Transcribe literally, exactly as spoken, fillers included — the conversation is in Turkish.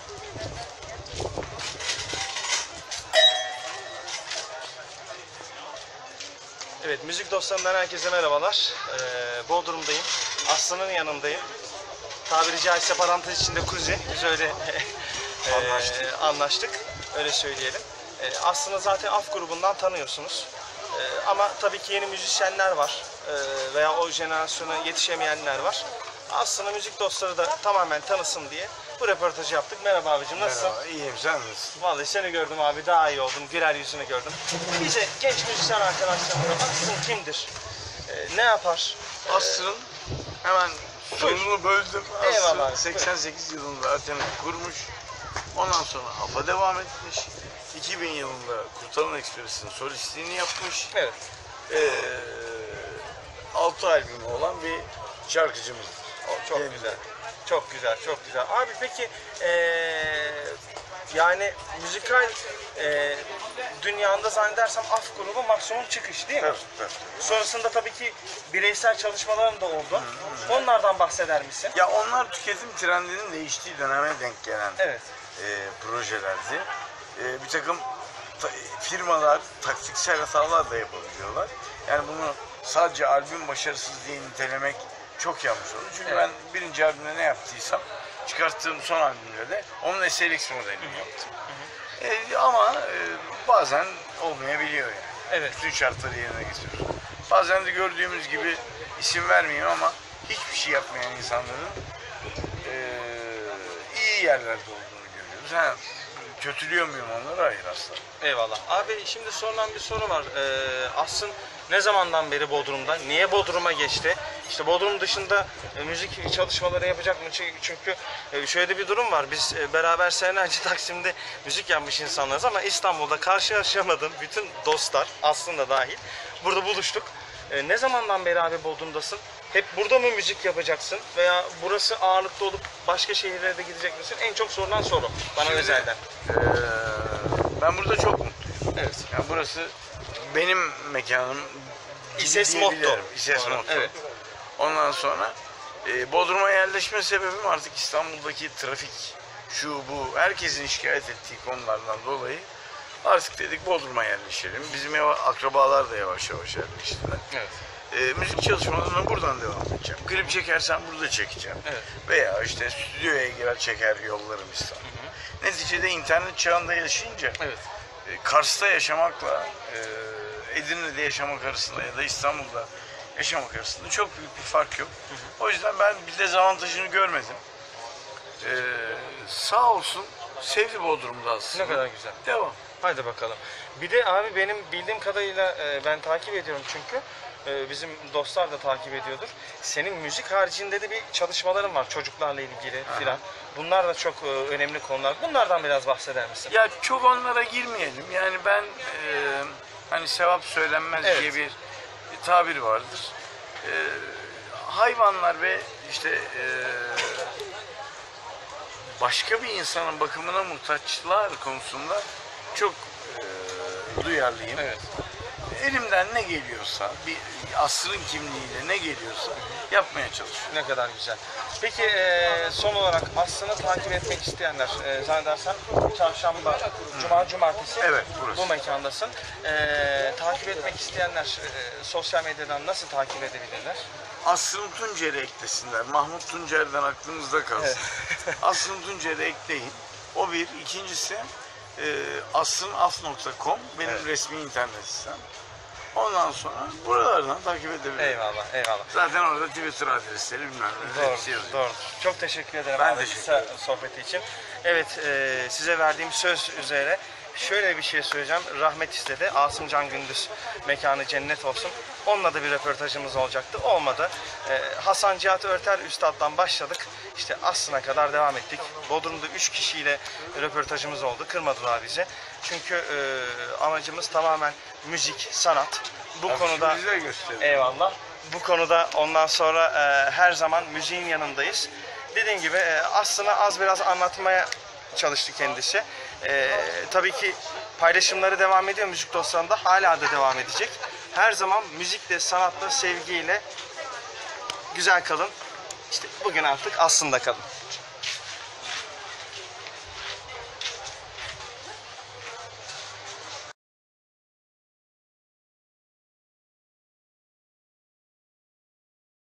Evet, müzik dostlarından herkese merhabalar. Ee, Bodrum'dayım. Aslı'nın yanındayım. Tabiri caizse parantez içinde kuzi. Biz öyle e, anlaştık. anlaştık. Öyle söyleyelim. E, Aslı'nı zaten Af grubundan tanıyorsunuz. E, ama tabii ki yeni müzisyenler var. E, veya o jenerasyona yetişemeyenler var. Aslı'nın müzik dostları da tamamen tanısın diye bu röportajı yaptık. Merhaba abicim, nasılsın? Merhaba, iyiyim. Sen nasılsın? Vallahi seni gördüm abi, daha iyi oldum. Güler yüzünü gördüm. Bize genç müzisyen arkadaşlarımıza Aslı kimdir? Ee, ne yapar? Ee, Aslı'nın hemen sorunu böldüm. Eyvallah abi, Aslı seksen sekiz yılında Artem'i kurmuş. Ondan sonra A F A devam etmiş. iki bin yılında Kurtalan Ekspres'in solistliğini yapmış. Evet. Ee, altı albümü olan bir şarkıcımız. O çok Kendisi. güzel. Çok güzel, çok güzel. Abi peki ee, yani müzikal ee, dünyanda zannedersem Af grubu maksimum çıkış değil mi? Evet, evet. Sonrasında tabii ki bireysel çalışmaların da oldu. Onlardan bahseder misin? Ya onlar tüketim trendinin değiştiği döneme denk gelen Evet. e, projelerdi. E, bir takım ta, firmalar taktiksel hatalar da yapabiliyorlar. Yani bunu sadece albüm başarısız diye nitelemek çok yanlış olur. Çünkü Evet. ben birinci albümde ne yaptıysam çıkarttığım son albümde de onun S L X modelini yaptım. E, ama e, bazen olmayabiliyor yani. Evet. Bütün şartları yerine getiriyoruz. Bazen de gördüğümüz gibi isim vermeyeyim ama hiçbir şey yapmayan insanların e, iyi yerlerde olduğunu görüyoruz. Ha, kötülüyor muyum onları? Hayır asla. Eyvallah. Abi şimdi sorulan bir soru var. Ee, Aslı ne zamandan beri Bodrum'da? Niye Bodrum'a geçti? İşte Bodrum dışında e, müzik çalışmaları yapacak mı? Çünkü, çünkü e, şöyle bir durum var. Biz e, beraber senelerce Taksim'de müzik yapmış insanlarız ama İstanbul'da karşılaşamadığım bütün dostlar, aslında dahil, burada buluştuk. E, ne zamandan beri abi Bodrum'dasın? Hep burada mı müzik yapacaksın? Veya burası ağırlıklı olup başka şehirlere de gidecek misin? En çok sorulan soru bana Şimdi, özelden. e, ben burada çok mutluyum. Evet. Yani burası benim mekanım. İses diyebilirim. Motto. İses Doğru, Motto. evet. Ondan sonra e, Bodrum'a yerleşme sebebim artık İstanbul'daki trafik, şu bu, herkesin şikayet ettiği konulardan dolayı artık dedik Bodrum'a yerleşelim. Bizim ev, akrabalar da yavaş yavaş yerleştiler. Evet. E, müzik çalışmalarına buradan devam edeceğim. Klip çekersem burada çekeceğim. Evet. Veya işte stüdyoya girer çeker yollarım İstanbul'a. Neticede internet çağında yaşayınca Evet. e, Kars'ta yaşamakla e, Edirne'de yaşamak arasında ya da İstanbul'da yaşamak arasında çok büyük bir fark yok. Hı hı. O yüzden ben bir dezavantajını görmedim. E, sağ olsun sevdi Bodrum'da aslında. Ne kadar güzel. Devam. Haydi bakalım. Bir de abi benim bildiğim kadarıyla e, ben takip ediyorum çünkü. E, bizim dostlar da takip ediyordur. Senin müzik haricinde de bir çalışmaların var çocuklarla ilgili filan. Bunlar da çok e, önemli konular. Bunlardan biraz bahseder misin? Ya çok onlara girmeyelim. Yani ben e, hani sevap söylenmez Evet. diye bir, bir tabir vardır. E, hayvanlar ve işte e, başka bir insanın bakımına muhtaçlar konusunda çok e, duyarlıyım. Evet. Elimden ne geliyorsa, bir asrın kimliğiyle ne geliyorsa yapmaya çalışıyorum. Ne kadar güzel. Peki e, son olarak Aslı'nı takip etmek isteyenler, e, zannedersem çarşamba, cuma, cumartesi Evet, burası. bu mekandasın. E, takip etmek isteyenler e, sosyal medyadan nasıl takip edebilirler? Asrın Tuncer'i eklesinler. Mahmut Tuncer'den aklımızda kalsın. Evet. Asrın Tuncer'i ekleyin. O bir. İkincisi e, asrınaf nokta com benim Evet. resmi internet sitem. Ondan sonra buralardan takip edebilirsiniz. Eyvallah, eyvallah. Zaten orada Twitter adresleri bilmem ne Doğru, hepsi yazıyor. doğru. Çok teşekkür ederim Ben abi teşekkür kısa ederim. sohbeti için. Evet, e, size verdiğim söz üzere şöyle bir şey söyleyeceğim. Rahmet istedi. Asım Can Gündüz mekanı cennet olsun. Onunla da bir röportajımız olacaktı. Olmadı. E, Hasan Cihat Örter Üstad'dan başladık. İşte Aslı'na kadar devam ettik. Bodrum'da üç kişiyle röportajımız oldu. Kırmadılar bizi. Çünkü e, amacımız tamamen müzik, sanat. Bu Bak, konuda... şu bize gösterin. Eyvallah. Bu konuda ondan sonra e, her zaman müziğin yanındayız. Dediğim gibi e, aslında az biraz anlatmaya çalıştı kendisi. E, tabii ki paylaşımları devam ediyor müzik dostlarında. Hala da devam edecek. Her zaman müzikle, sanatla, sevgiyle güzel kalın. İşte bugün artık aslında kalın.